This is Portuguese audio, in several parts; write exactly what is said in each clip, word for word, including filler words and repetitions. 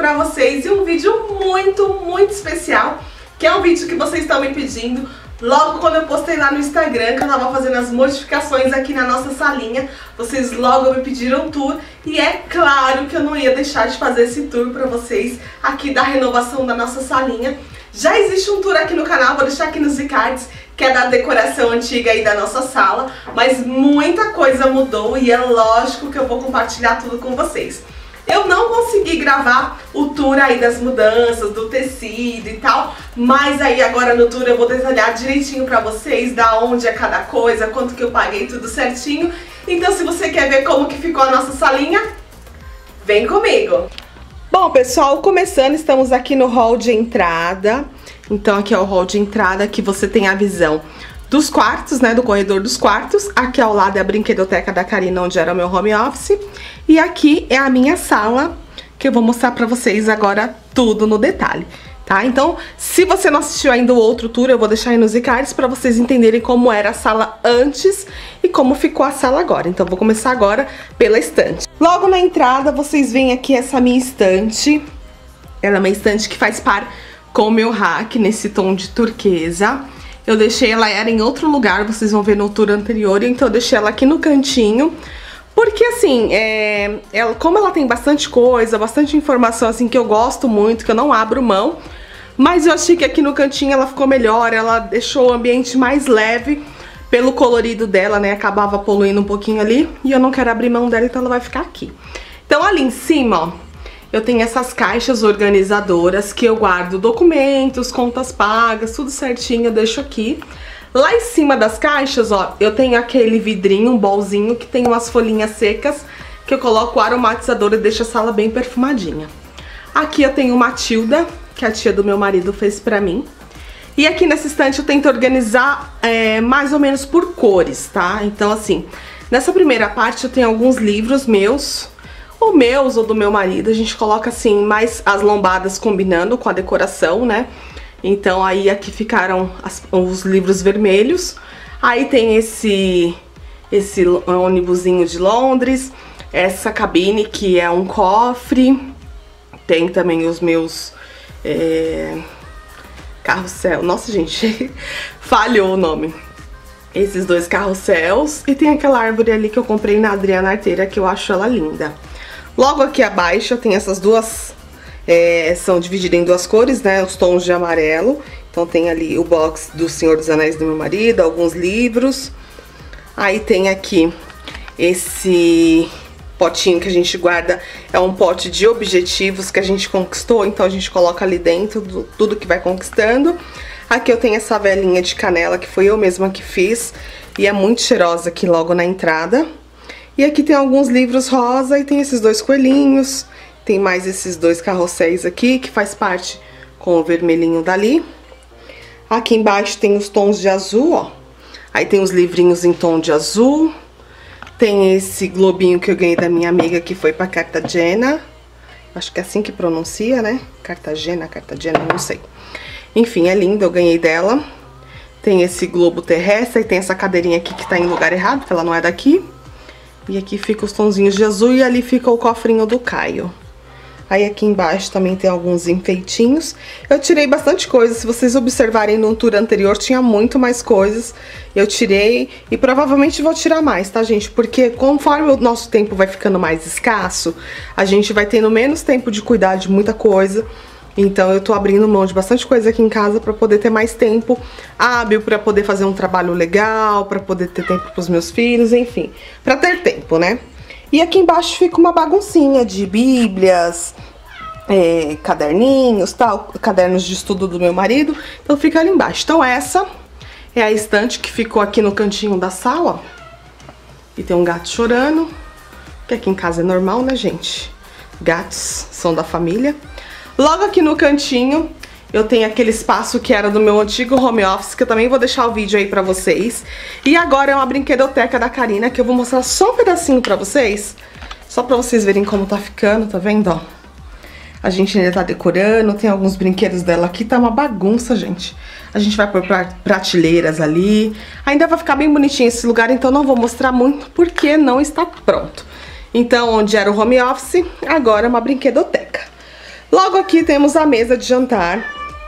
pra vocês e um vídeo muito, muito especial, que é um vídeo que vocês estão me pedindo logo quando eu postei lá no Instagram, que eu tava fazendo as modificações aqui na nossa salinha. Vocês logo me pediram tour e é claro que eu não ia deixar de fazer esse tour pra vocês aqui da renovação da nossa salinha. Já existe um tour aqui no canal, vou deixar aqui nos cards, que é da decoração antiga aí da nossa sala, mas muita coisa mudou e é lógico que eu vou compartilhar tudo com vocês. Eu não consegui gravar o tour aí das mudanças, do tecido e tal, mas aí agora no tour eu vou detalhar direitinho pra vocês, da onde é cada coisa, quanto que eu paguei, tudo certinho. Então se você quer ver como que ficou a nossa salinha, vem comigo! Bom pessoal, começando, estamos aqui no hall de entrada. Então aqui é o hall de entrada, que você tem a visão dos quartos, né, do corredor dos quartos. Aqui ao lado é a brinquedoteca da Karina, onde era o meu home office. E aqui é a minha sala, que eu vou mostrar pra vocês agora tudo no detalhe, tá? Então, se você não assistiu ainda o outro tour, eu vou deixar aí nos cards pra vocês entenderem como era a sala antes e como ficou a sala agora. Então, vou começar agora pela estante. Logo na entrada, vocês veem aqui essa minha estante. Ela é uma estante que faz par com o meu rack, nesse tom de turquesa. Eu deixei ela, era em outro lugar, vocês vão ver no tour anterior, então eu deixei ela aqui no cantinho. Porque assim, é, ela, como ela tem bastante coisa, bastante informação assim que eu gosto muito, que eu não abro mão, mas eu achei que aqui no cantinho ela ficou melhor, ela deixou o ambiente mais leve pelo colorido dela, né? Acabava poluindo um pouquinho ali e eu não quero abrir mão dela, então ela vai ficar aqui. Então ali em cima, ó, eu tenho essas caixas organizadoras que eu guardo documentos, contas pagas, tudo certinho, eu deixo aqui. Lá em cima das caixas, ó, eu tenho aquele vidrinho, um bolzinho, que tem umas folhinhas secas, que eu coloco o aromatizador e deixo a sala bem perfumadinha. Aqui eu tenho uma Tilda, que a tia do meu marido fez pra mim. E aqui nessa estante eu tento organizar é, mais ou menos por cores, tá? Então assim, nessa primeira parte eu tenho alguns livros meus, ou meus ou do meu marido. A gente coloca assim, mais as lombadas combinando com a decoração, né? Então aí aqui ficaram as, os livros vermelhos. Aí tem esse, esse ônibusinho de Londres, essa cabine que é um cofre. Tem também os meus é, carrossel. Nossa, gente, falhou o nome. Esses dois carrosséis. E tem aquela árvore ali que eu comprei na Adriana Arteira, que eu acho ela linda. Logo aqui abaixo tem essas duas... É, são divididas em duas cores, né, os tons de amarelo. Então tem ali o box do Senhor dos Anéis do meu marido, alguns livros. Aí tem aqui esse potinho que a gente guarda, é um pote de objetivos que a gente conquistou, então a gente coloca ali dentro do, tudo que vai conquistando. Aqui eu tenho essa velinha de canela que foi eu mesma que fiz e é muito cheirosa aqui logo na entrada. E aqui tem alguns livros rosa e tem esses dois coelhinhos. Tem mais esses dois carrosséis aqui, que faz parte com o vermelhinho dali. Aqui embaixo tem os tons de azul, ó. Aí tem os livrinhos em tom de azul. Tem esse globinho que eu ganhei da minha amiga, que foi pra Cartagena. Acho que é assim que pronuncia, né? Cartagena, Cartagena, não sei. Enfim, é lindo, eu ganhei dela. Tem esse globo terrestre, e tem essa cadeirinha aqui que tá em lugar errado, porque ela não é daqui. E aqui fica os tonzinhos de azul e ali fica o cofrinho do Caio. Aí aqui embaixo também tem alguns enfeitinhos. Eu tirei bastante coisa, se vocês observarem no tour anterior tinha muito mais coisas. Eu tirei e provavelmente vou tirar mais, tá gente? Porque conforme o nosso tempo vai ficando mais escasso, a gente vai tendo menos tempo de cuidar de muita coisa. Então eu tô abrindo mão de bastante coisa aqui em casa pra poder ter mais tempo hábil, pra poder fazer um trabalho legal, pra poder ter tempo pros meus filhos, enfim. Pra ter tempo, né? E aqui embaixo fica uma baguncinha de bíblias, é, caderninhos, tal, cadernos de estudo do meu marido. Então fica ali embaixo. Então essa é a estante que ficou aqui no cantinho da sala, ó. E tem um gato chorando, que aqui em casa é normal, né, gente? Gatos são da família. Logo aqui no cantinho eu tenho aquele espaço que era do meu antigo home office, que eu também vou deixar o vídeo aí pra vocês. E agora é uma brinquedoteca da Karina, que eu vou mostrar só um pedacinho pra vocês. Só pra vocês verem como tá ficando, tá vendo, ó? A gente ainda tá decorando, tem alguns brinquedos dela aqui, tá uma bagunça, gente. A gente vai pôr prateleiras ali. Ainda vai ficar bem bonitinho esse lugar, então não vou mostrar muito, porque não está pronto. Então, onde era o home office, agora é uma brinquedoteca. Logo aqui temos a mesa de jantar.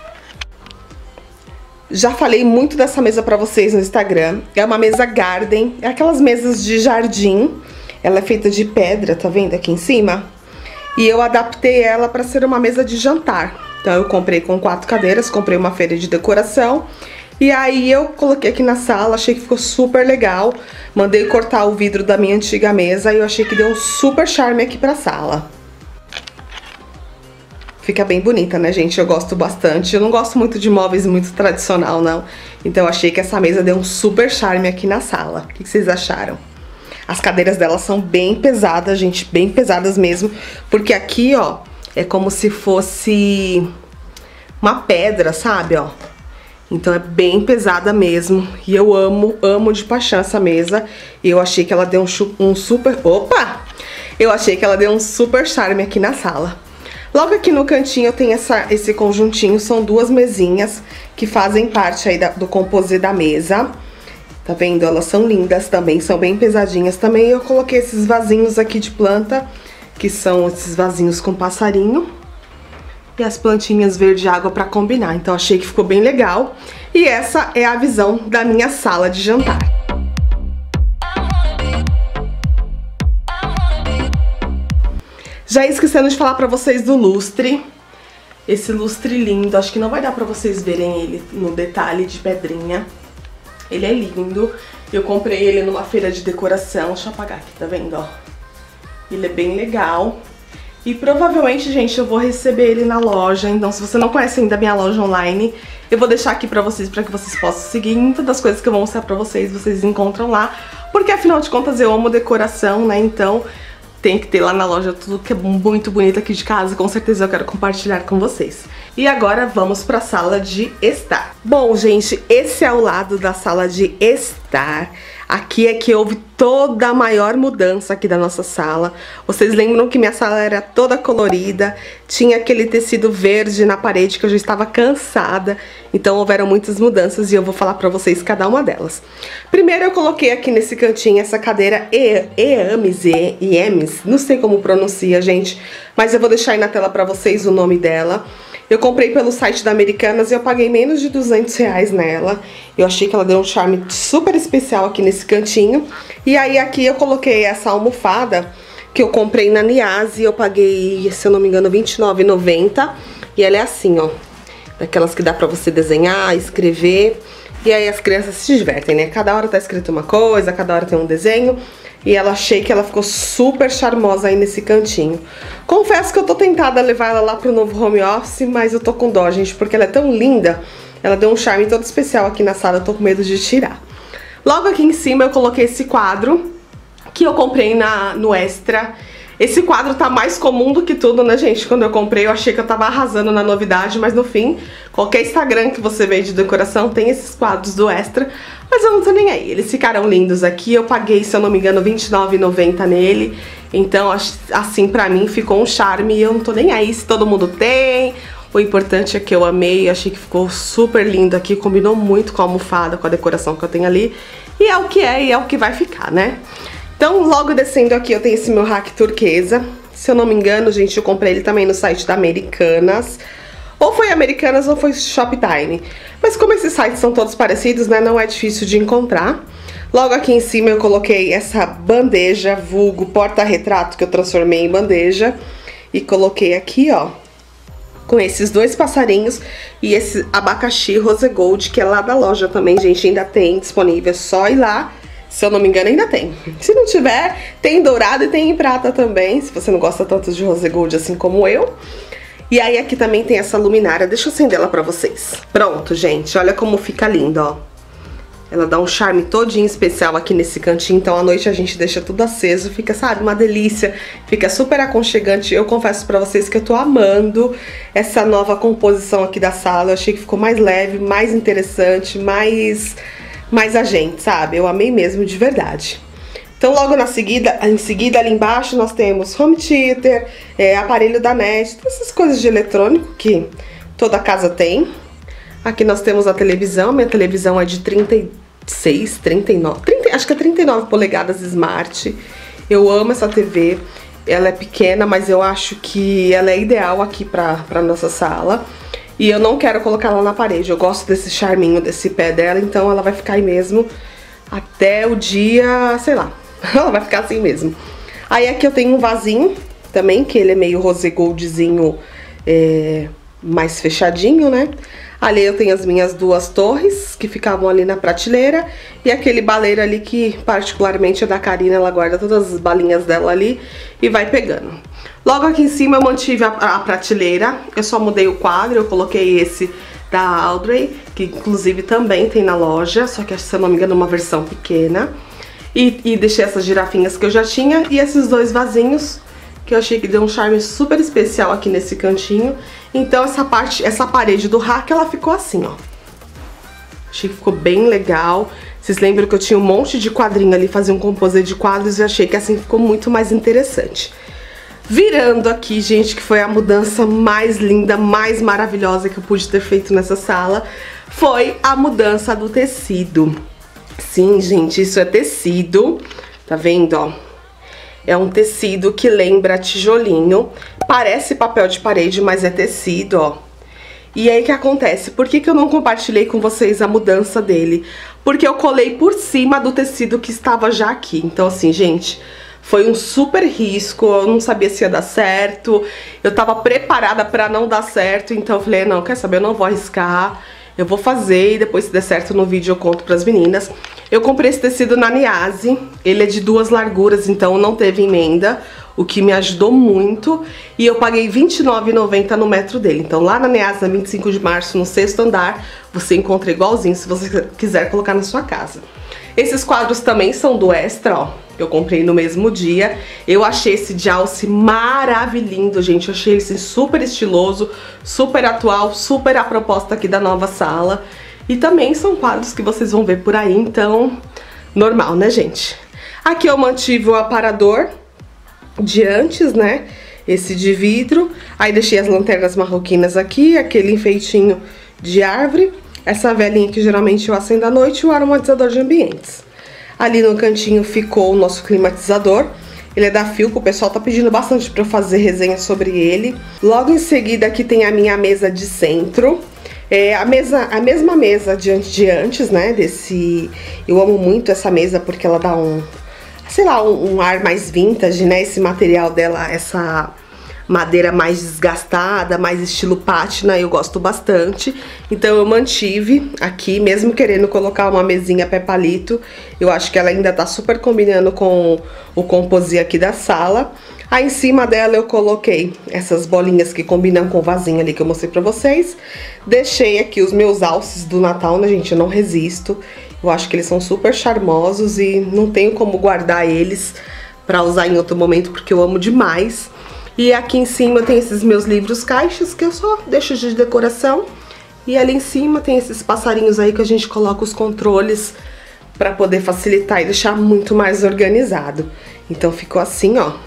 Já falei muito dessa mesa pra vocês no Instagram. É uma mesa garden, é aquelas mesas de jardim. Ela é feita de pedra, tá vendo aqui em cima? E eu adaptei ela pra ser uma mesa de jantar. Então eu comprei com quatro cadeiras, comprei uma feira de decoração. E aí eu coloquei aqui na sala, achei que ficou super legal. Mandei cortar o vidro da minha antiga mesa e eu achei que deu um super charme aqui pra sala. Fica bem bonita, né, gente? Eu gosto bastante. Eu não gosto muito de móveis muito tradicional, não. Então eu achei que essa mesa deu um super charme aqui na sala. O que vocês acharam? As cadeiras dela são bem pesadas, gente, bem pesadas mesmo. Porque aqui, ó, é como se fosse uma pedra, sabe, ó. Então é bem pesada mesmo. E eu amo, amo de paixão essa mesa. E eu achei que ela deu um, um super... Opa! Eu achei que ela deu um super charme aqui na sala. Logo aqui no cantinho eu tenho essa, esse conjuntinho. São duas mesinhas que fazem parte aí da, do composê da mesa. Tá vendo? Elas são lindas também, são bem pesadinhas também. Eu coloquei esses vasinhos aqui de planta, que são esses vasinhos com passarinho. E as plantinhas verde água pra combinar. Então achei que ficou bem legal. E essa é a visão da minha sala de jantar. Já ia esquecendo de falar pra vocês do lustre. Esse lustre lindo. Acho que não vai dar pra vocês verem ele no detalhe de pedrinha. Ele é lindo. Eu comprei ele numa feira de decoração. Deixa eu apagar aqui, tá vendo, ó? Ele é bem legal. E provavelmente, gente, eu vou receber ele na loja. Então, se você não conhece ainda a minha loja online, eu vou deixar aqui pra vocês, pra que vocês possam seguir. Muitas das coisas que eu vou mostrar pra vocês, vocês encontram lá. Porque, afinal de contas, eu amo decoração, né? Então, tem que ter lá na loja tudo que é muito bonito aqui de casa. Com certeza eu quero compartilhar com vocês. E agora vamos pra sala de estar. Bom, gente, esse é o lado da sala de estar. Aqui é que houve toda a maior mudança aqui da nossa sala. Vocês lembram que minha sala era toda colorida, tinha aquele tecido verde na parede que eu já estava cansada. Então houveram muitas mudanças e eu vou falar pra vocês cada uma delas. Primeiro eu coloquei aqui nesse cantinho essa cadeira Eames, Eames, não sei como pronuncia, gente, mas eu vou deixar aí na tela pra vocês o nome dela. Eu comprei pelo site da Americanas e eu paguei menos de duzentos reais nela. Eu achei que ela deu um charme super especial aqui nesse cantinho. E aí aqui eu coloquei essa almofada que eu comprei na Niase. Eu paguei, se eu não me engano, vinte e nove reais e noventa centavos. E ela é assim, ó. Daquelas que dá pra você desenhar, escrever. E aí as crianças se divertem, né? Cada hora tá escrito uma coisa, cada hora tem um desenho. E ela achei que ela ficou super charmosa aí nesse cantinho. Confesso que eu tô tentada a levar ela lá pro novo home office, mas eu tô com dó, gente, porque ela é tão linda. Ela deu um charme todo especial aqui na sala, eu tô com medo de tirar. Logo aqui em cima eu coloquei esse quadro, que eu comprei na, no Extra. Esse quadro tá mais comum do que tudo, né, gente? Quando eu comprei eu achei que eu tava arrasando na novidade, mas no fim, qualquer Instagram que você vê de decoração tem esses quadros do Extra. Mas eu não tô nem aí, eles ficaram lindos aqui. Eu paguei, se eu não me engano, vinte e nove reais e noventa centavos nele. Então, assim, pra mim ficou um charme e eu não tô nem aí se todo mundo tem. O importante é que eu amei, achei que ficou super lindo aqui. Combinou muito com a almofada, com a decoração que eu tenho ali. E é o que é e é o que vai ficar, né? Então, logo descendo aqui, eu tenho esse meu rack turquesa. Se eu não me engano, gente, eu comprei ele também no site da Americanas. Ou foi Americanas ou foi Shoptime. Mas como esses sites são todos parecidos, né, não é difícil de encontrar. Logo aqui em cima eu coloquei essa bandeja, vulgo porta-retrato, que eu transformei em bandeja. E coloquei aqui, ó, com esses dois passarinhos e esse abacaxi rose gold, que é lá da loja também, gente, ainda tem disponível, é só ir lá. Se eu não me engano, ainda tem. Se não tiver, tem em dourado e tem em prata também, se você não gosta tanto de rose gold assim como eu. E aí aqui também tem essa luminária, deixa eu acender ela pra vocês. Pronto, gente, olha como fica lindo, ó. Ela dá um charme todinho especial aqui nesse cantinho, então à noite a gente deixa tudo aceso, fica, sabe, uma delícia, fica super aconchegante. Eu confesso pra vocês que eu tô amando essa nova composição aqui da sala, eu achei que ficou mais leve, mais interessante, mais, mais a gente, sabe? Eu amei mesmo, de verdade. Então logo na seguida, em seguida ali embaixo nós temos home theater, é, aparelho da net, essas coisas de eletrônico que toda casa tem. Aqui nós temos a televisão, minha televisão é de trinta e seis, trinta e nove, trinta, acho que é trinta e nove polegadas Smart. Eu amo essa T V. ela é pequena, mas eu acho que ela é ideal aqui pra, pra nossa sala. E eu não quero colocar ela na parede, eu gosto desse charminho desse pé dela, então ela vai ficar aí mesmo até o dia, sei lá, ela vai ficar assim mesmo. Aí aqui eu tenho um vasinho também, que ele é meio rosé goldzinho, é, mais fechadinho, né? Ali eu tenho as minhas duas torres, que ficavam ali na prateleira, e aquele baleiro ali que particularmente é da Karina, ela guarda todas as balinhas dela ali e vai pegando. Logo aqui em cima eu mantive a, a prateleira, eu só mudei o quadro, eu coloquei esse da Audrey, que inclusive também tem na loja, só que se eu não me engano é uma versão pequena. E, e deixei essas girafinhas que eu já tinha e esses dois vasinhos, que eu achei que deu um charme super especial aqui nesse cantinho. Então essa parte, essa parede do rack, ela ficou assim, ó. Achei que ficou bem legal. Vocês lembram que eu tinha um monte de quadrinho ali, fazia um composê de quadros e achei que assim ficou muito mais interessante. Virando aqui, gente, que foi a mudança mais linda, mais maravilhosa que eu pude ter feito nessa sala, foi a mudança do tecido. Sim, gente, isso é tecido, tá vendo, ó? É um tecido que lembra tijolinho, parece papel de parede, mas é tecido, ó. E aí o que acontece? Por que que eu não compartilhei com vocês a mudança dele? Porque eu colei por cima do tecido que estava já aqui. Então assim, gente, foi um super risco, eu não sabia se ia dar certo, eu tava preparada pra não dar certo, então eu falei, não, quer saber, eu não vou arriscar, eu vou fazer e depois se der certo no vídeo eu conto pras meninas. Eu comprei esse tecido na Niase, ele é de duas larguras, então não teve emenda, o que me ajudou muito, e eu paguei vinte e nove reais e noventa centavos no metro dele. Então lá na Niase, na vinte e cinco de março, no sexto andar, você encontra igualzinho se você quiser colocar na sua casa. Esses quadros também são do Extra, ó. Eu comprei no mesmo dia. Eu achei esse de alce maravilhoso, gente. Eu achei ele assim, super estiloso, super atual, super a proposta aqui da nova sala. E também são quadros que vocês vão ver por aí, então, normal, né, gente? Aqui eu mantive o aparador de antes, né? Esse de vidro. Aí deixei as lanternas marroquinas aqui, aquele enfeitinho de árvore. Essa velinha que geralmente eu acendo à noite e o aromatizador de ambientes. Ali no cantinho ficou o nosso climatizador. Ele é da Philco, o pessoal tá pedindo bastante pra eu fazer resenha sobre ele. Logo em seguida aqui tem a minha mesa de centro. É a, mesa, a mesma mesa de, de antes, né, desse... Eu amo muito essa mesa porque ela dá um, sei lá, um, um ar mais vintage, né, esse material dela, essa madeira mais desgastada, mais estilo pátina, eu gosto bastante. Então eu mantive aqui, mesmo querendo colocar uma mesinha pé palito, eu acho que ela ainda tá super combinando com o composê aqui da sala. Aí em cima dela eu coloquei essas bolinhas que combinam com o vasinho ali que eu mostrei pra vocês. Deixei aqui os meus alces do Natal, né, gente? Eu não resisto. Eu acho que eles são super charmosos e não tenho como guardar eles pra usar em outro momento, porque eu amo demais. E aqui em cima tem esses meus livros caixas que eu só deixo de decoração. E ali em cima tem esses passarinhos aí que a gente coloca os controles pra poder facilitar e deixar muito mais organizado. Então ficou assim, ó.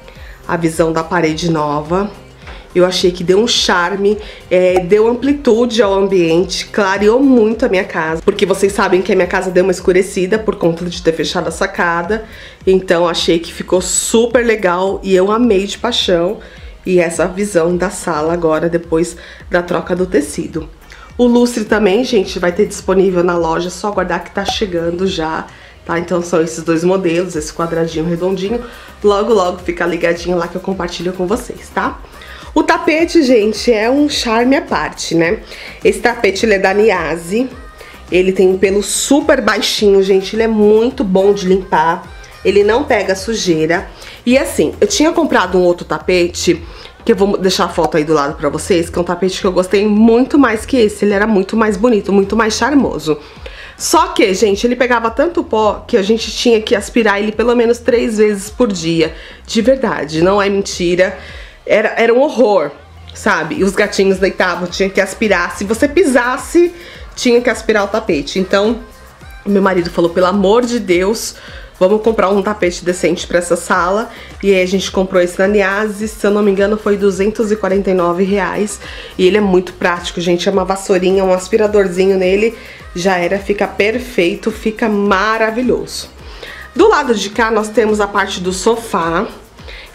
A visão da parede nova. Eu achei que deu um charme, é, deu amplitude ao ambiente, clareou muito a minha casa. Porque vocês sabem que a minha casa deu uma escurecida por conta de ter fechado a sacada. Então achei que ficou super legal e eu amei de paixão. E essa visão da sala agora, depois da troca do tecido. O lustre também, gente, vai ter disponível na loja, só aguardar que tá chegando já. Tá, então são esses dois modelos, esse quadradinho redondinho. Logo, logo fica ligadinho lá que eu compartilho com vocês, tá? O tapete, gente, é um charme à parte, né? Esse tapete, ele é da Niase. Ele tem um pelo super baixinho, gente. Ele é muito bom de limpar. Ele não pega sujeira. E assim, eu tinha comprado um outro tapete, que eu vou deixar a foto aí do lado pra vocês, que é um tapete que eu gostei muito mais que esse. Ele era muito mais bonito, muito mais charmoso. Só que, gente, ele pegava tanto pó que a gente tinha que aspirar ele pelo menos três vezes por dia. De verdade, não é mentira. Era, era um horror, sabe? E os gatinhos deitavam, tinha que aspirar. Se você pisasse, tinha que aspirar o tapete. Então, meu marido falou, pelo amor de Deus, vamos comprar um tapete decente pra essa sala. E aí a gente comprou esse na Niase, se eu não me engano foi duzentos e quarenta e nove reais. E ele é muito prático, gente, é uma vassourinha, um aspiradorzinho nele. Já era, fica perfeito, fica maravilhoso. Do lado de cá nós temos a parte do sofá,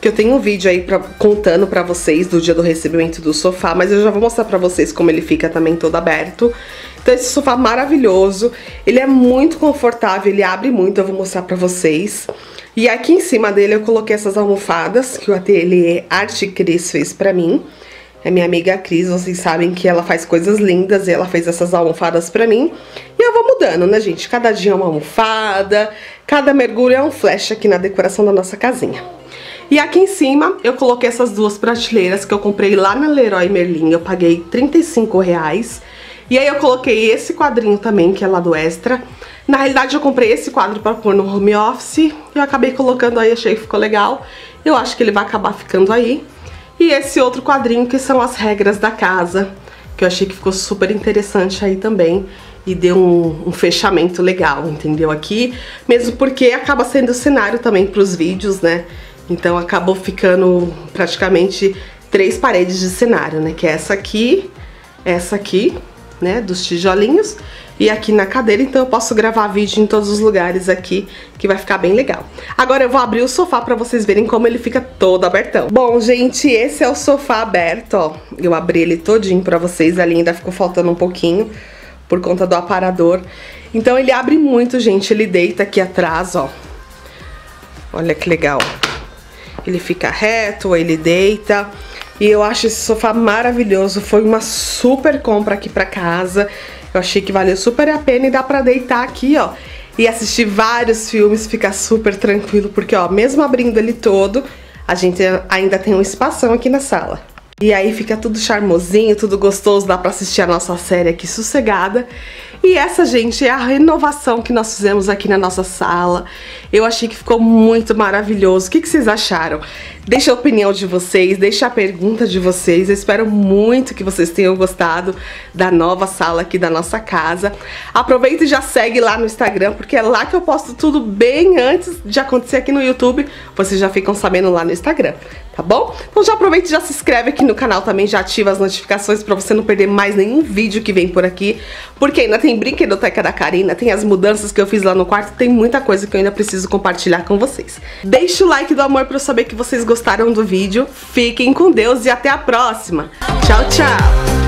que eu tenho um vídeo aí pra, contando pra vocês do dia do recebimento do sofá, mas eu já vou mostrar pra vocês como ele fica também todo aberto. Então esse sofá maravilhoso, ele é muito confortável, ele abre muito, eu vou mostrar pra vocês. E aqui em cima dele eu coloquei essas almofadas que o ateliê Arte Cris fez pra mim. É minha amiga Cris, vocês sabem que ela faz coisas lindas e ela fez essas almofadas pra mim. E eu vou mudando, né, gente? Cada dia é uma almofada, cada mergulho é um flash aqui na decoração da nossa casinha. E aqui em cima eu coloquei essas duas prateleiras que eu comprei lá na Leroy Merlin. Eu paguei trinta e cinco reais. E aí eu coloquei esse quadrinho também, que é lá do Extra. Na realidade eu comprei esse quadro pra pôr no home office. E eu acabei colocando aí, achei que ficou legal. Eu acho que ele vai acabar ficando aí. E esse outro quadrinho que são as regras da casa, que eu achei que ficou super interessante aí também. E deu um, um fechamento legal, entendeu? Aqui, mesmo porque acaba sendo o cenário também pros vídeos, né? Então acabou ficando praticamente três paredes de cenário, né? Que é essa aqui, essa aqui, né? Dos tijolinhos. E aqui na cadeira, então eu posso gravar vídeo em todos os lugares aqui, que vai ficar bem legal. Agora eu vou abrir o sofá pra vocês verem como ele fica todo abertão. Bom, gente, esse é o sofá aberto, ó. Eu abri ele todinho pra vocês, ali ainda ficou faltando um pouquinho por conta do aparador. Então ele abre muito, gente, ele deita aqui atrás, ó. Olha que legal. Ele fica reto, ele deita. E eu acho esse sofá maravilhoso, foi uma super compra aqui pra casa. Eu achei que valeu super a pena e dá pra deitar aqui, ó, e assistir vários filmes, ficar super tranquilo, porque, ó, mesmo abrindo ele todo, a gente ainda tem um espação aqui na sala. E aí fica tudo charmosinho, tudo gostoso, dá pra assistir a nossa série aqui sossegada. E essa, gente, é a renovação que nós fizemos aqui na nossa sala. Eu achei que ficou muito maravilhoso. O que que vocês acharam? Deixa a opinião de vocês, deixa a pergunta de vocês. Eu espero muito que vocês tenham gostado da nova sala aqui da nossa casa. Aproveita e já segue lá no Instagram, porque é lá que eu posto tudo bem antes de acontecer aqui no YouTube. Vocês já ficam sabendo lá no Instagram, tá bom? Então já aproveita e já se inscreve aqui no canal também, já ativa as notificações pra você não perder mais nenhum vídeo que vem por aqui. Porque ainda tem brinquedoteca da Karina, tem as mudanças que eu fiz lá no quarto, tem muita coisa que eu ainda preciso compartilhar com vocês. Deixa o like do amor pra eu saber que vocês gostaram do vídeo. Fiquem com Deus e até a próxima. Tchau, tchau!